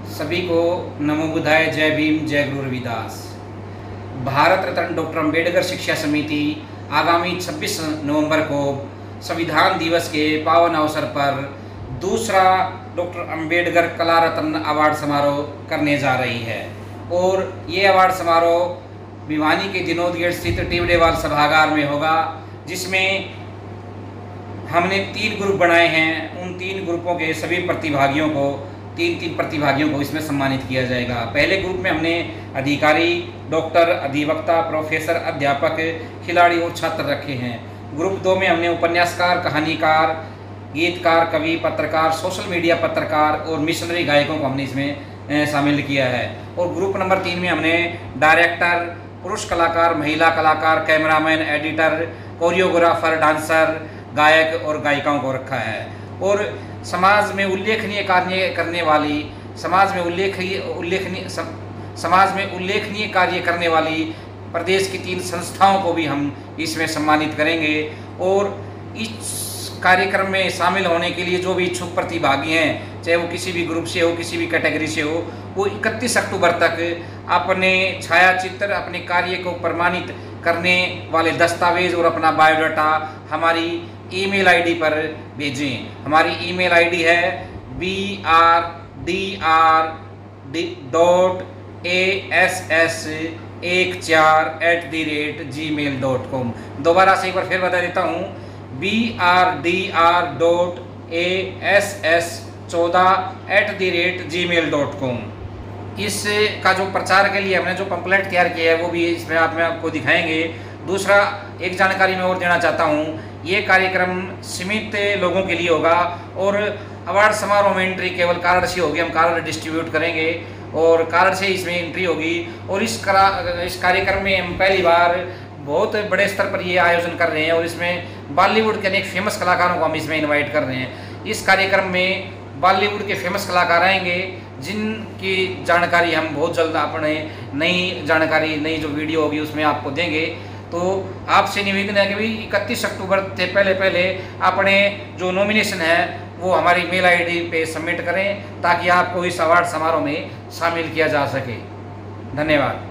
सभी को नमो बुद्धाय, जय भीम, जय गुरु रविदास। भारत रत्न डॉक्टर अंबेडकर शिक्षा समिति आगामी 26 नवंबर को संविधान दिवस के पावन अवसर पर दूसरा डॉक्टर अंबेडकर कला रत्न अवार्ड समारोह करने जा रही है। और ये अवार्ड समारोह भिवानी के विनोद गेट स्थित टिवडेवाल सभागार में होगा, जिसमें हमने 3 ग्रुप बनाए हैं। उन 3 ग्रुपों के सभी प्रतिभागियों को तीन प्रतिभागियों को इसमें सम्मानित किया जाएगा। पहले ग्रुप में हमने अधिकारी, डॉक्टर, अधिवक्ता, प्रोफेसर, अध्यापक, खिलाड़ी और छात्र रखे हैं। ग्रुप 2 में हमने उपन्यासकार, कहानीकार, गीतकार, कवि, पत्रकार, सोशल मीडिया पत्रकार और मिशनरी गायकों को हमने इसमें शामिल किया है। और ग्रुप नंबर 3 में हमने डायरेक्टर, पुरुष कलाकार, महिला कलाकार, कैमरामैन, एडिटर, कोरियोग्राफर, डांसर, गायक और गायिकाओं को रखा है। और समाज में उल्लेखनीय कार्य करने वाली समाज में उल्लेखनीय कार्य करने वाली प्रदेश की 3 संस्थाओं को भी हम इसमें सम्मानित करेंगे। और इस कार्यक्रम में शामिल होने के लिए जो भी इच्छुक प्रतिभागी हैं, चाहे वो किसी भी ग्रुप से हो, किसी भी कैटेगरी से हो, वो 31 अक्टूबर तक अपने छायाचित्र, अपने कार्य को प्रमाणित करने वाले दस्तावेज और अपना बायोडाटा हमारी ईमेल आईडी पर भेजें। हमारी ईमेल आईडी है brdr.ass14@gmail.com। दोबारा से एक बार फिर बता देता हूँ, brdr.ass14@gmail.com। इसका जो प्रचार के लिए हमने जो पंपलेट तैयार किया है वो भी इसमें आपको दिखाएंगे। दूसरा एक जानकारी मैं और देना चाहता हूँ, ये कार्यक्रम सीमित लोगों के लिए होगा और अवार्ड समारोह में एंट्री केवल कार्ड से होगी। हम कार्ड डिस्ट्रीब्यूट करेंगे और कार्ड से इसमें एंट्री होगी। और इस कार्यक्रम में हम पहली बार बहुत बड़े स्तर पर ये आयोजन कर रहे हैं और इसमें बॉलीवुड के अनेक फेमस कलाकारों को हम इसमें इन्वाइट कर रहे हैं। इस कार्यक्रम में बॉलीवुड के फेमस कलाकार आएंगे, जिनकी जानकारी हम बहुत जल्द अपने नई जो वीडियो होगी उसमें आपको देंगे। तो आपसे निवेदन है कि भाई 31 अक्टूबर से पहले अपने जो नॉमिनेशन है वो हमारी मेल आईडी पे सबमिट करें, ताकि आपको इस अवार्ड समारोह में शामिल किया जा सके। धन्यवाद।